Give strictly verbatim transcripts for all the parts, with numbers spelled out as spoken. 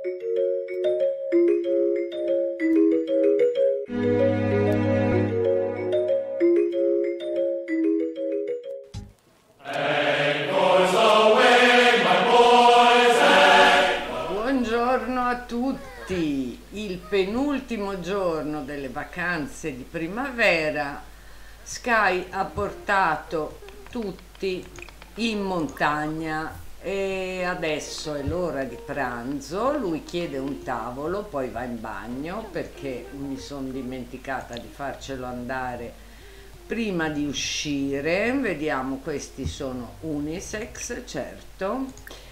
Buongiorno a tutti, il penultimo giorno delle vacanze di primavera. Sky ha portato tutti in montagna e adesso è l'ora di pranzo. Lui chiede un tavolo, poi va in bagno perché mi sono dimenticata di farcelo andare prima di uscire. Vediamo, questi sono unisex, certo,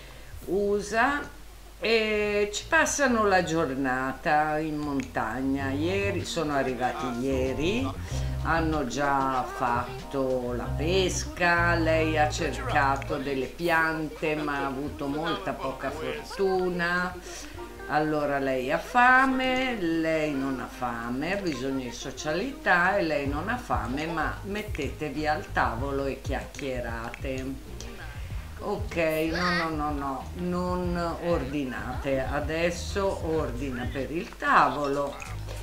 usa, e ci passano la giornata in montagna. Ieri sono arrivati ieri, hanno già fatto la pesca, lei ha cercato delle piante ma ha avuto molta poca fortuna. Allora lei ha fame, lei non ha fame, ha bisogno di socialità e lei non ha fame, ma mettetevi al tavolo e chiacchierate. Ok, no, no, no, no, non ordinate, adesso ordina per il tavolo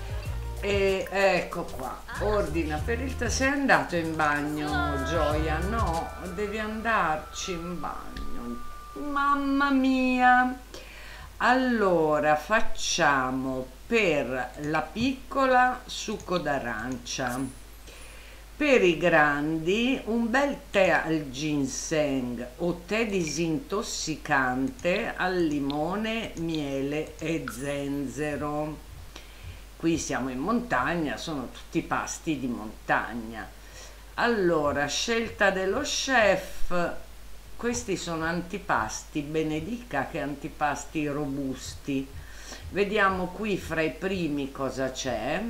e ecco qua, ordina per il tavolo. Sei andato in bagno, Gioia? No, devi andarci in bagno, mamma mia. Allora facciamo per la piccola succo d'arancia. Per i grandi un bel tè al ginseng o tè disintossicante al limone, miele e zenzero. Qui siamo in montagna, sono tutti pasti di montagna. Allora, scelta dello chef, questi sono antipasti, benedica che antipasti robusti. Vediamo qui fra i primi cosa c'è.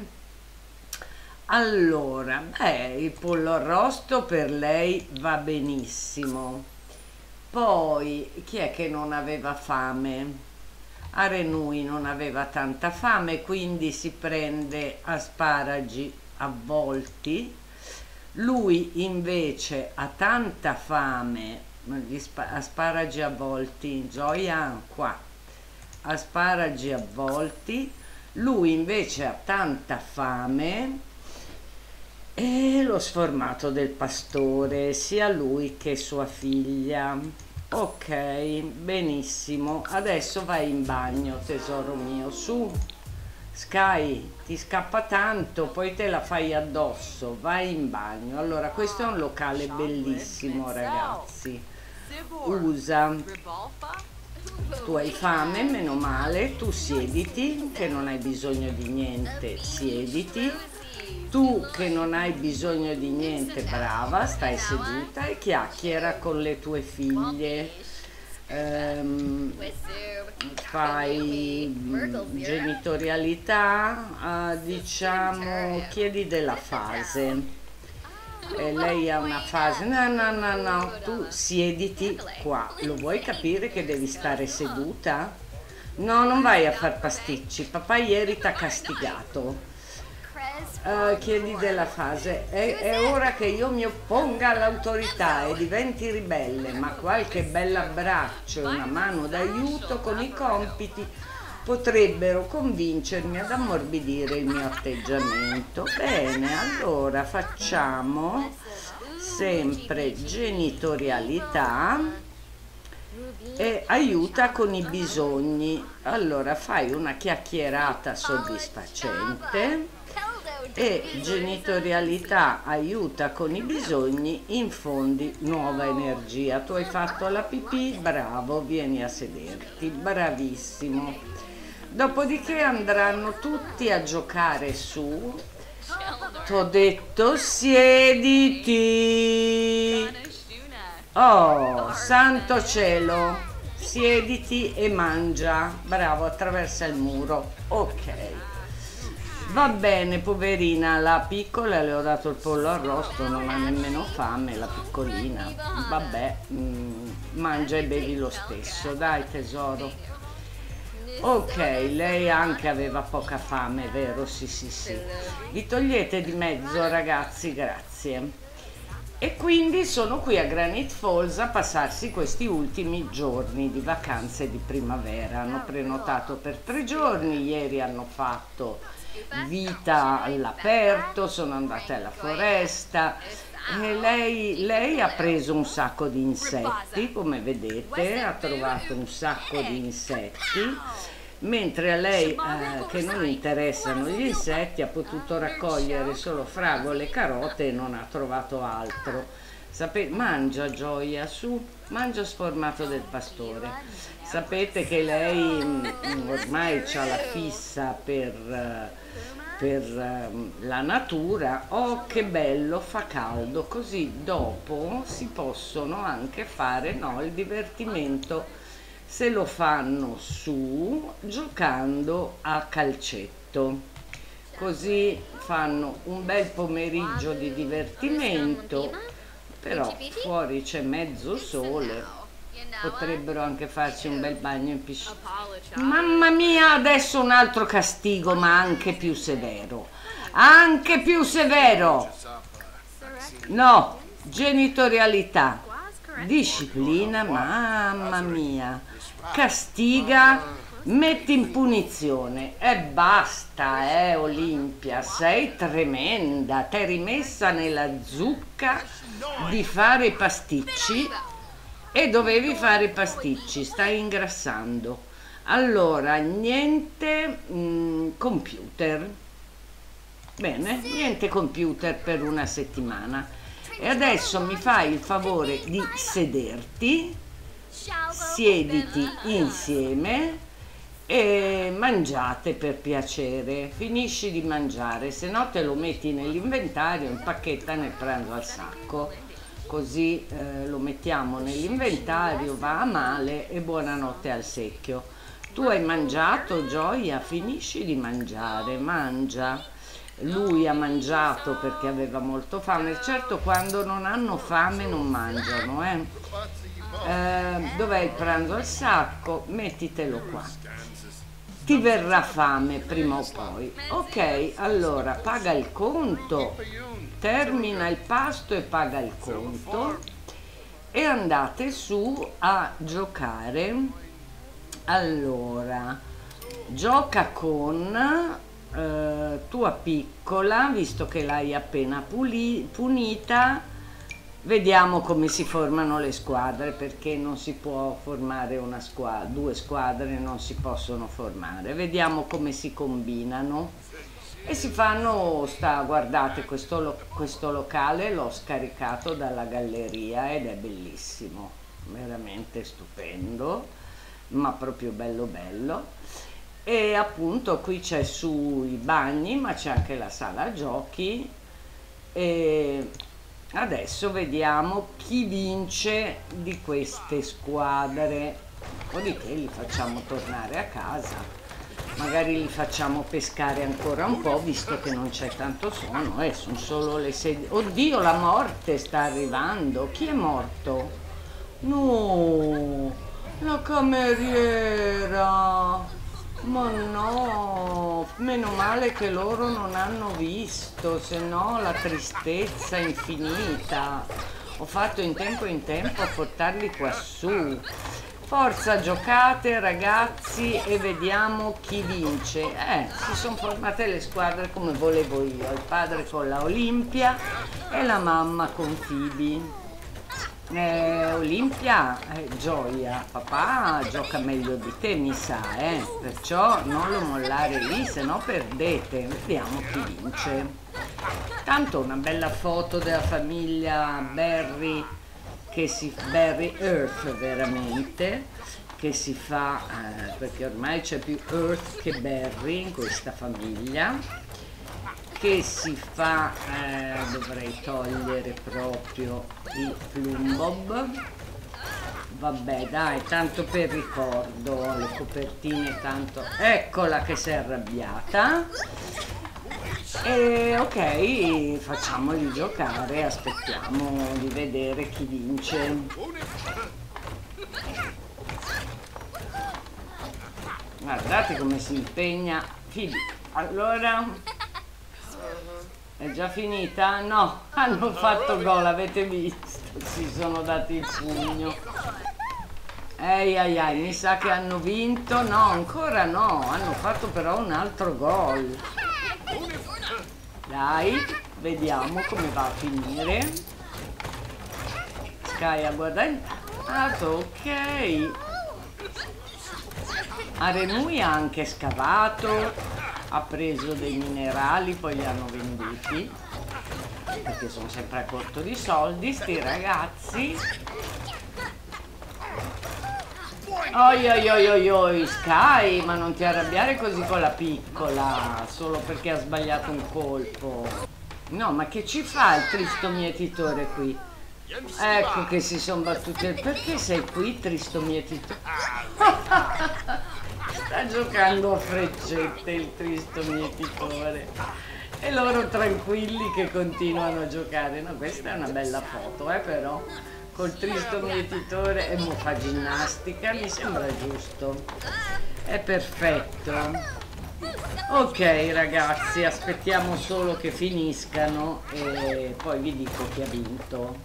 Allora, beh, il pollo arrosto per lei va benissimo. Poi, chi è che non aveva fame? Arenui non aveva tanta fame, quindi si prende asparagi avvolti. Lui invece ha tanta fame, gli asparagi avvolti, Gioia, qua, asparagi avvolti. Lui invece ha tanta fame. E lo sformato del pastore, sia lui che sua figlia. Ok, benissimo. Adesso vai in bagno, tesoro mio. Su, Sky, ti scappa tanto, poi te la fai addosso. Vai in bagno. Allora, questo è un locale bellissimo, ragazzi. Usa. Tu hai fame, meno male. Tu siediti, che non hai bisogno di niente. Siediti. Tu che non hai bisogno di niente, brava, stai seduta e chiacchiera con le tue figlie. Ehm, fai genitorialità, eh, diciamo, chiedi della fase. E lei ha una fase, no, no, no, no, tu siediti qua. Lo vuoi capire che devi stare seduta? No, non vai a far pasticci, papà ieri t'ha castigato. Uh, chiedi della fase, è, è ora che io mi opponga all'autorità e diventi ribelle, ma qualche bell'abbraccio e una mano d'aiuto con i compiti potrebbero convincermi ad ammorbidire il mio atteggiamento. Bene, allora facciamo sempre genitorialità e aiuta con i bisogni. Allora fai una chiacchierata soddisfacente e genitorialità aiuta con i bisogni, infondi nuova energia. Tu hai fatto la pipì, bravo, vieni a sederti, bravissimo. Dopodiché andranno tutti a giocare su. T'ho detto siediti. Oh, santo cielo, siediti e mangia. Bravo, attraversa il muro. Ok. Va bene, poverina, la piccola le ho dato il pollo arrosto, non ha nemmeno fame, la piccolina. Vabbè, mm, mangia e bevi lo stesso, dai tesoro. Ok, lei anche aveva poca fame, vero? Sì, sì, sì. Vi togliete di mezzo, ragazzi, grazie. E quindi sono qui a Granite Falls a passarsi questi ultimi giorni di vacanze di primavera. Hanno prenotato per tre giorni, ieri hanno fatto vita all'aperto, sono andate alla foresta e lei, lei ha preso un sacco di insetti, come vedete, ha trovato un sacco di insetti. Mentre a lei, eh, che non interessano gli insetti, ha potuto raccogliere solo fragole e carote e non ha trovato altro. Sapete, mangia Gioia, su, mangia sformato del pastore. Sapete che lei mh, ormai ha la fissa per, uh, per uh, la natura. Oh, che bello, fa caldo, così dopo si possono anche fare, no, il divertimento. Se lo fanno su giocando a calcetto, così fanno un bel pomeriggio di divertimento, però fuori c'è mezzo sole, potrebbero anche farsi un bel bagno in piscina. Mamma mia, adesso un altro castigo, ma anche più severo, anche più severo. No, genitorialità, disciplina, mamma mia, castiga, metti in punizione e basta, eh Olimpia, sei tremenda, t'hai rimessa nella zucca di fare i pasticci e dovevi fare i pasticci, stai ingrassando. Allora, niente mh, computer, bene, niente computer per una settimana. E adesso mi fai il favore di sederti, siediti insieme e mangiate per piacere, finisci di mangiare, se no te lo metti nell'inventario, impacchetta nel pranzo al sacco, così eh, lo mettiamo nell'inventario, va a male e buonanotte al secchio. Tu hai mangiato, Gioia? Finisci di mangiare, mangia. Lui ha mangiato perché aveva molto fame, certo quando non hanno fame non mangiano, eh. Eh, dov'è il pranzo al sacco? Mettitelo qua, ti verrà fame prima o poi. Ok, allora paga il conto, termina il pasto e paga il conto e andate su a giocare. Allora, gioca con Uh, tua piccola, visto che l'hai appena puli- punita, vediamo come si formano le squadre, perché non si può formare una squadra, due squadre non si possono formare. Vediamo come si combinano e si fanno, sta, guardate, questo, lo, questo locale l'ho scaricato dalla galleria ed è bellissimo, veramente stupendo, ma proprio bello bello. E appunto qui c'è sui bagni, ma c'è anche la sala giochi e adesso vediamo chi vince di queste squadre. Dopodiché li facciamo tornare a casa, magari li facciamo pescare ancora un po', visto che non c'è tanto sonno, eh, sono solo le sei. Oddio, la morte sta arrivando. Chi è morto? No, la cameriera. Ma no, meno male che loro non hanno visto, se no la tristezza infinita. Ho fatto in tempo in tempo a portarli quassù. Forza, giocate ragazzi e vediamo chi vince. Eh, si sono formate le squadre come volevo io, il padre con la Olimpia e la mamma con Phoebe. Eh, Olimpia, eh, Gioia, papà gioca meglio di te mi sa, eh? Perciò non lo mollare lì, se no perdete. Vediamo chi vince. Tanto una bella foto della famiglia Barry, che si, Barry Earth veramente, che si fa, eh, perché ormai c'è più Earth che Barry in questa famiglia, che si fa, eh, dovrei togliere proprio il plumbob, vabbè dai, tanto per ricordo, le copertine tanto, eccola che si è arrabbiata, e ok, facciamoli giocare, aspettiamo di vedere chi vince. Guardate come si impegna Phoebe. Allora È già finita? No, hanno fatto gol, avete visto? Si sono dati il pugno. Ehi, ai, ai, mi sa che hanno vinto. No, ancora no, hanno fatto però un altro gol. Dai, vediamo come va a finire. Sky ha guadagnato, ok. Arenui ha anche scavato, ha preso dei minerali, poi li hanno venduti, perché sono sempre a corto di soldi, sti ragazzi. Oi oi oi oi oi, Sky, ma non ti arrabbiare così con la piccola, solo perché ha sbagliato un colpo. No, ma che ci fa il tristo mietitore qui? Ecco che si sono battute. Perché sei qui, tristo mietitore? Sta giocando a freccette il tristo mietitore. E loro tranquilli che continuano a giocare. No, questa è una bella foto, eh, però. Col tristo mietitore e mo fa ginnastica, mi sembra giusto. È perfetto. Ok ragazzi, aspettiamo solo che finiscano e poi vi dico chi ha vinto.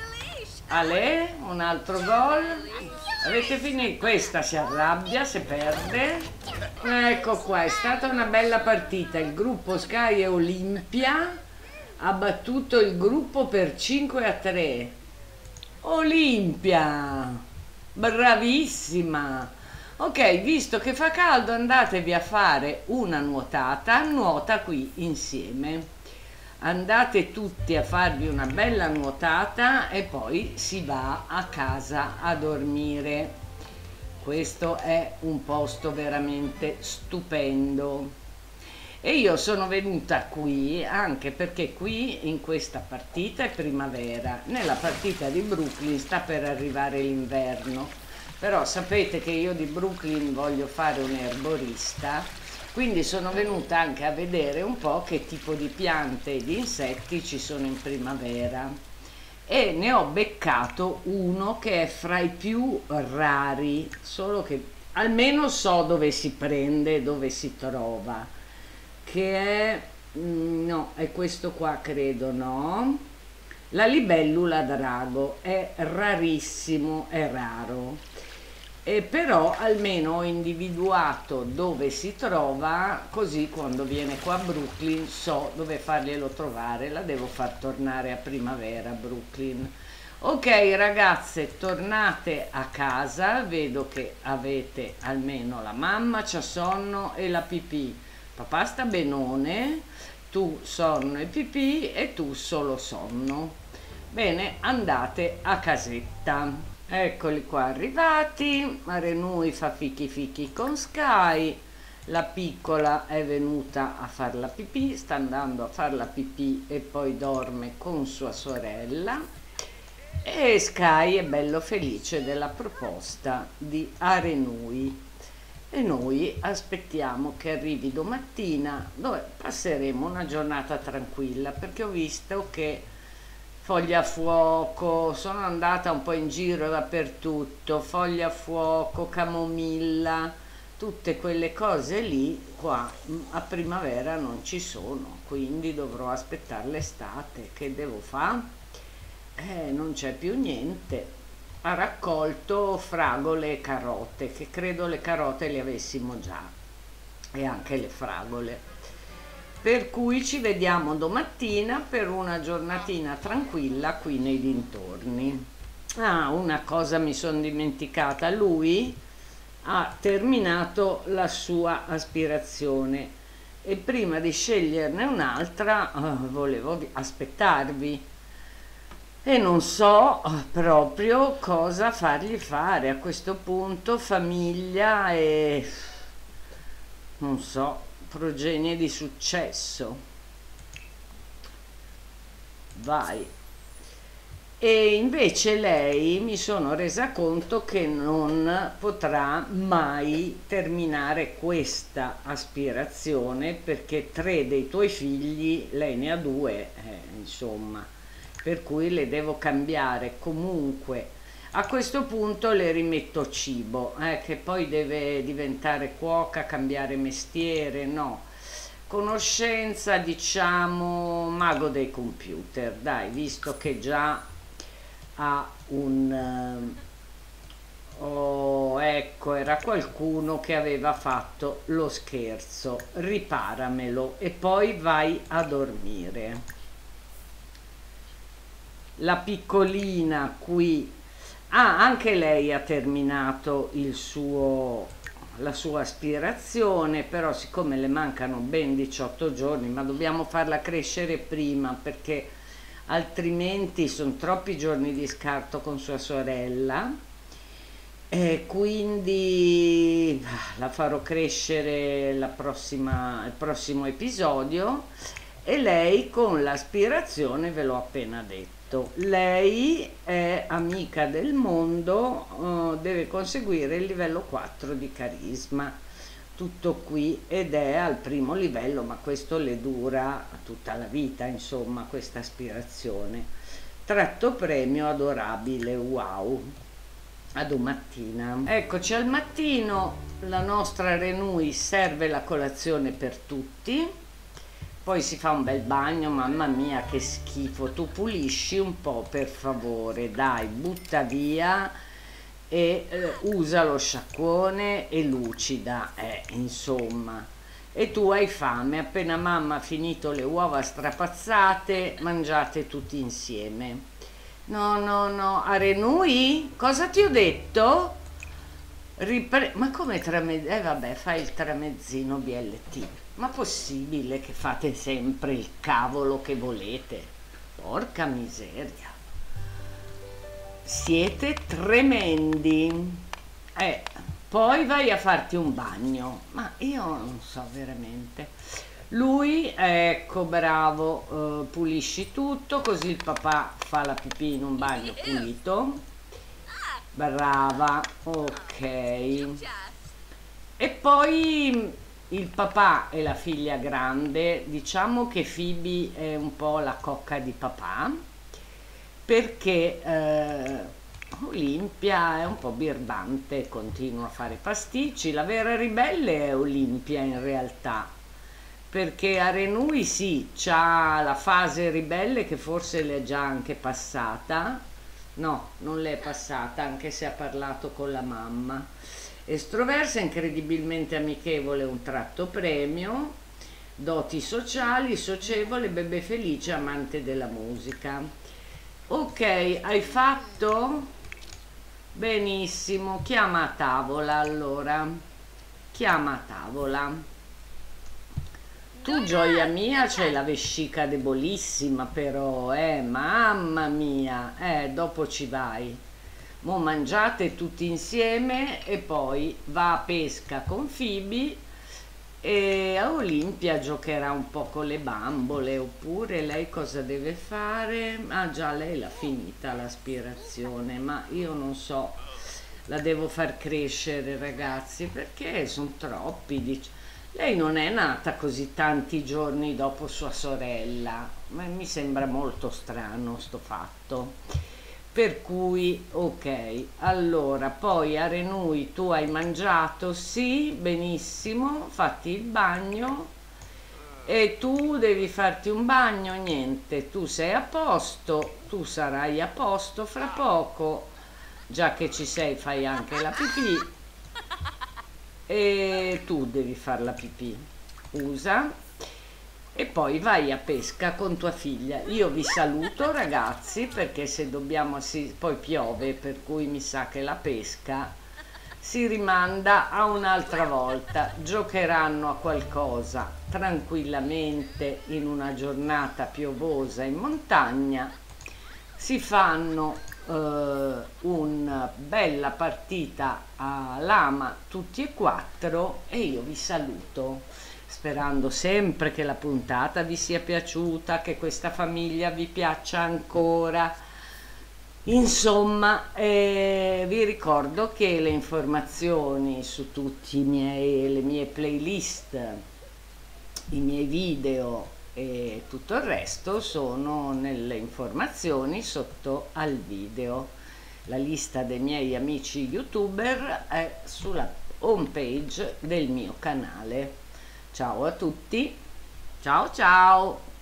Ale, un altro gol. Avete finito? Questa si arrabbia se perde. Ecco qua, è stata una bella partita. Il gruppo Sky e Olimpia ha battuto il gruppo per cinque a tre. Olimpia, bravissima. Ok, visto che fa caldo, andatevi a fare una nuotata. Nuota qui insieme. Andate tutti a farvi una bella nuotata e poi si va a casa a dormire. Questo è un posto veramente stupendo. E io sono venuta qui anche perché qui in questa partita è primavera. Nella partita di Brooklyn sta per arrivare l'inverno. Però sapete che io di Brooklyn voglio fare un erborista. Quindi sono venuta anche a vedere un po' che tipo di piante e di insetti ci sono in primavera e ne ho beccato uno che è fra i più rari, solo che almeno so dove si prende, dove si trova, che è, no, è questo qua credo, no? La libellula drago, è rarissimo, è raro. E però almeno ho individuato dove si trova, così quando viene qua a Brooklyn so dove farglielo trovare. La devo far tornare a primavera a Brooklyn. Ok ragazze, tornate a casa, vedo che avete almeno la mamma, c'ha sonno e la pipì. Papà sta benone, tu sonno e pipì e tu solo sonno. Bene, andate a casetta. Eccoli qua arrivati. Arenui fa fichi fichi con Sky. La piccola è venuta a far la pipì, sta andando a far la pipì e poi dorme con sua sorella. E Sky è bello felice della proposta di Arenui. E noi aspettiamo che arrivi domattina, dove passeremo una giornata tranquilla, perché ho visto che foglia a fuoco, sono andata un po' in giro dappertutto, foglia a fuoco, camomilla, tutte quelle cose lì qua a primavera non ci sono, quindi dovrò aspettare l'estate. Che devo fare? Eh, non c'è più niente. Ha raccolto fragole e carote, che credo le carote le avessimo già, e anche le fragole. Per cui ci vediamo domattina per una giornatina tranquilla qui nei dintorni. Ah, una cosa mi sono dimenticata, lui ha terminato la sua aspirazione e prima di sceglierne un'altra eh, volevo aspettarvi e non so proprio cosa fargli fare a questo punto. Famiglia e non so, progenie di successo. Vai. E invece lei, mi sono resa conto che non potrà mai terminare questa aspirazione, perché tre dei tuoi figli, lei ne ha due, eh, insomma, per cui le devo cambiare comunque. A questo punto le rimetto cibo, eh, che poi deve diventare cuoca, cambiare mestiere, no. conoscenza, diciamo, mago dei computer, dai, visto che già ha un... eh, oh, ecco, era qualcuno che aveva fatto lo scherzo, riparamelo e poi vai a dormire. La piccolina qui, ah, anche lei ha terminato il suo, la sua aspirazione, però siccome le mancano ben diciotto giorni, ma dobbiamo farla crescere prima perché altrimenti sono troppi giorni di scarto con sua sorella, e quindi ah, la farò crescere la prossima, il prossimo episodio. E lei con l'aspirazione ve l'ho appena detto, lei è amica del mondo, eh, deve conseguire il livello quattro di carisma, tutto qui, ed è al primo livello, ma questo le dura tutta la vita, insomma, questa aspirazione. Tratto premio adorabile, wow, a domattina. Eccoci al mattino, la nostra Renui serve la colazione per tutti. Poi si fa un bel bagno, mamma mia che schifo, tu pulisci un po' per favore, dai, butta via e eh, usa lo sciacquone e lucida, eh, insomma. E tu hai fame, appena mamma ha finito le uova strapazzate, mangiate tutti insieme. No, no, no, a Renui, cosa ti ho detto? Ripre- ma come tramezzino? Eh vabbè, fai il tramezzino B L T. Ma possibile che fate sempre il cavolo che volete? Porca miseria. Siete tremendi. Eh, poi vai a farti un bagno. Ma io non so veramente. Lui, ecco, bravo, eh, pulisci tutto, così il papà fa la pipì in un bagno pulito. Brava, ok. E poi il papà e la figlia grande, diciamo che Phoebe è un po' la cocca di papà, perché eh, Olimpia è un po' birbante, continua a fare pasticci. La vera ribelle è Olimpia in realtà, perché a Renui sì, c'ha la fase ribelle che forse l'è già anche passata. No, non l'è passata, anche se ha parlato con la mamma. Estroversa, incredibilmente amichevole, un tratto premio, doti sociali, socievole, bebè felice, amante della musica. Ok, hai fatto? Benissimo, chiama a tavola allora, chiama a tavola. Tu, gioia mia, c'hai la vescica debolissima però, eh, mamma mia, eh, dopo ci vai. Mo mangiate tutti insieme e poi va a pesca con Phoebe e a Olimpia giocherà un po' con le bambole, oppure lei cosa deve fare? Ah già, lei l'ha finita l'aspirazione, ma io non so, la devo far crescere ragazzi, perché sono troppi, dic- lei non è nata così tanti giorni dopo sua sorella, ma mi sembra molto strano sto fatto. Per cui, ok, allora, poi a Renui tu hai mangiato? Sì, benissimo, fatti il bagno. E tu devi farti un bagno? Niente, tu sei a posto, tu sarai a posto fra poco, già che ci sei fai anche la pipì. E tu devi fare la pipì, usa, e poi vai a pesca con tua figlia. Io vi saluto ragazzi, perché se dobbiamo, si, poi piove, per cui mi sa che la pesca si rimanda a un'altra volta. Giocheranno a qualcosa tranquillamente in una giornata piovosa in montagna, si fanno eh, una bella partita a lama tutti e quattro e io vi saluto, sperando sempre che la puntata vi sia piaciuta, che questa famiglia vi piaccia ancora. Insomma, eh, vi ricordo che le informazioni su tutti i miei, le mie playlist, i miei video e tutto il resto sono nelle informazioni sotto al video. La lista dei miei amici youtuber è sulla home page del mio canale. Ciao a tutti! Ciao ciao!